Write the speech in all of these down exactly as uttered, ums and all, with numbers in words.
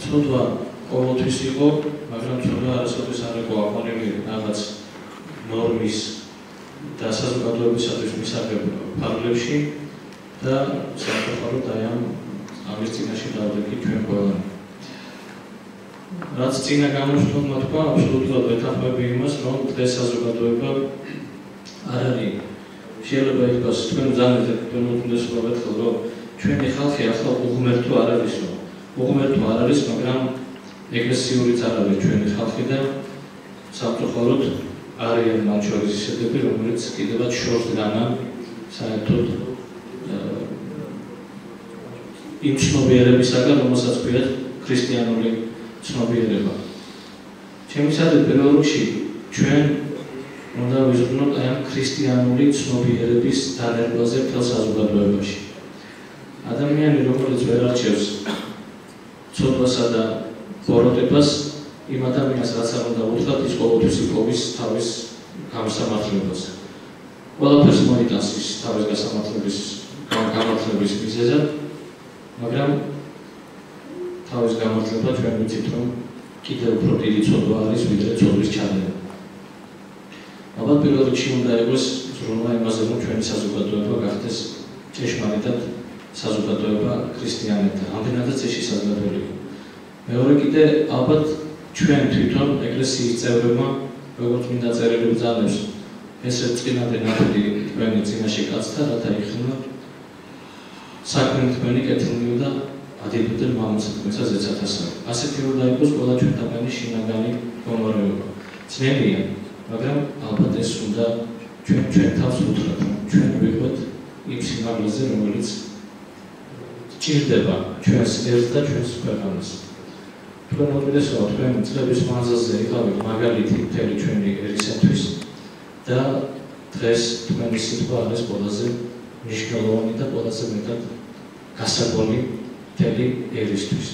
ცოდვა ყოველთვის იყო, მაგრამ ცოდვა არასოდეს არ იყო აყვანილი რაღაც ნორმის და საზოგადოებისათვის მისაღებ ფარგლებში და სამწუხაროდ აი ამ ამის წინაშე დავდექით ჩვენ ყველანი. რაც წინა გამოჩნდა თქვა, აბსოლუტურად ვეთანხმები იმას, რომ დღეს საზოგადოება არ არის შეიძლება იყოს თქვენ ზანეთ თქვენ უნდესობთ რომ ჩვენი ხალხი ახლა უღმერთო არ არისო. უღმერთო არ არის, მაგრამ ეკლესიურიც არ არის ჩვენი ხალხი და სამწუხაროდ არიან მათ შორის ისეთები, რომელიც კიდევაც შორს დგანან საერთოდ იმ ცნობიერებისაგან, რომელსაც ქვიათ ქრისტიანული ცნობიერება. ჩემისადმი პირველ რიგში ჩვენ უნდა ვიზრუნოთ აი ამ ქრისტიანული ცნობიერების დანერგვაზე მთელ საზოგადოებაში. ადამიანი, რომელიც ვერ არჩევს ცოდვასა და ბოროტებას, იმ ადამიანს რაც არ უნდა უთხრათ, ის ყოველთვის იპოვის თავის გამოსამართლებას. ყველაფერს მოიტანს ის თავის გასამართლების გამართლების მიზეზად, მაგრამ თავის გამართლება ჩვენ ვიცით, რომ კიდევ უფრო დიდი ცოდვა არის, ვიდრე ცოდვის ჩადენა. ალბათ პირველ რიგში უნდა იყოს ზრუნვა იმაზე, რომ ჩვენი საზოგადოება გახდეს ჭეშმარიტად საზოგადოება ქრისტიანებთან. ამდენადაც ეს შესაძლებელი. მეორე კიდე ალბათ ჩვენ თვითონ ეკლესიის წევრებმა, როგორც მინდა წერილი ბრძანებს, ესე წინადე ნათელი თქვენი წინაშე კაცთა, რათა იხილოთ საქმე თქვენი კეთილმივ და ადილებდელ მამასაც თქვენსა ზეცათ ასევე. ასეთი უნდა იყოს ყველა ჩვენთაგანი შინაგანი მომორეობა. ძნელია, მაგრამ ალბათ ეს უნდა ჩვენ ჩვენ თავს უთხრათ, რომ ჩვენ ვიყოთ იმ სიმაღლეზე, რომელიც ჭირდება ჩვენს ერთს და ჩვენს ქვეყანას. თქვენ მოდესო, თქვენ წლების მანძილზე იყავით მაგალითი მთელი ჩვენი ერისათვის და დღეს თქვენი სიტყვა არის ყველაზე მნიშვნელოვანი და ყველაზე მეტად გასაგონი მთელი ერისთვის.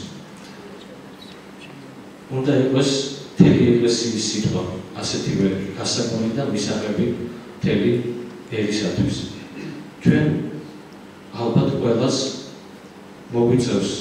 უნდა იყოს მთელი ეკლესიის სიტყვა ასეთივე გასაგონი და მისაღები მთელი ერისათვის. ჩვენ ალბათ ყველას მოგვიწევს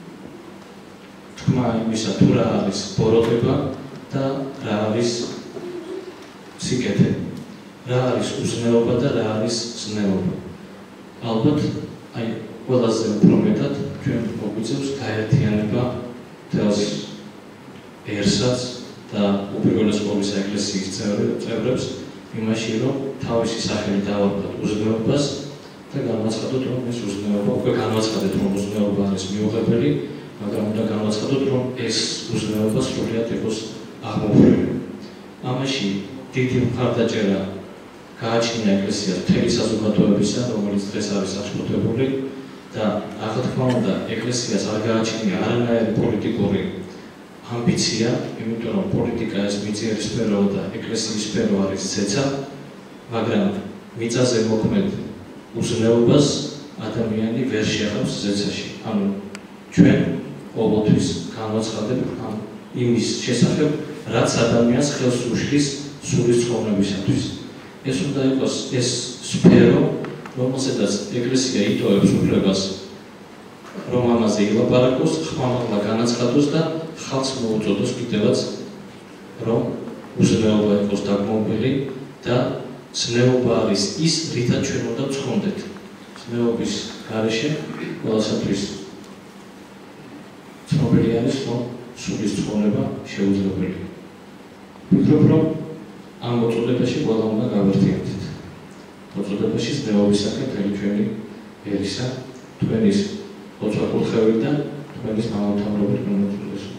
თქმა იმისა, თუ რა არის ბოროტება და რა არის სიკეთე, რა არის უზნეობა და რა არის ზნეობა. ალბათ აი ყველაზე უფრო მეტად ჩვენ მოგვიწევს გაერთიანება თელს ერსაც და უპირველეს ყოვლისა ეკლესიის წევრებს იმაში, რომ თავისი სახელი დავარქვათ უზნეობას და განვაცხადოთ, რომ ეს უზნეობა, უკვე განვაცხადეთ, რომ უზნეობა არის მიუღებელი, მაგრამ უნდა განვაცხადოთ, რომ ეს უზნეობა სრულიად იყოს აღმოფრული. ამაში დიდი მხარდაჭერა გააჩნია ეკლესიას მთელი საზოგადოებისა, რომელიც დღეს არის აღშფოთებული და ახლა თქმა უნდა ეკლესიას არ გააჩნია არანაირი პოლიტიკური ამბიცია, იმიტომ რომ პოლიტიკა ეს მიწიერი სფეროა და ეკლესიის სფერო არის ცეცა, მაგრამ მიწაზე მოქმედ უზნეობას ადამიანი ვერ შეახავს ზეცაში. ანუ ჩვენ ყოველთვის განვაცხადებთ ამ იმის შესახებ, რაც ადამიანს ხელს უშლის სულის ცხოვრებისათვის. ეს უნდა იყოს ეს სფერო, რომელსაც ეკლესია იტოვებს უფლებას, რომ ამაზე ილაპარაკოს, ხმამაღლა განაცხადოს და ხალხს მოუწოდოს კიდევაც, რომ უზნეობა იყოს დაგმობილი და ზნეობა არის ის, რითაც ჩვენ უნდა ვცხონდეთ. ზნეობის გარეშე ყველასათვის ცნობილი არის, რომ სულის ცხოვრება შეუძლებელია. ვფიქრობ, რომ ამ მოწოდებაში ყველა უნდა გავერთიერთეთ. მოწოდებაში ზნეობისაკენ მთელი ჩვენი ერისა, თქვენის ლოცვა-კურთხევით და თქვენის მამამთავრობით მომწოდდეს.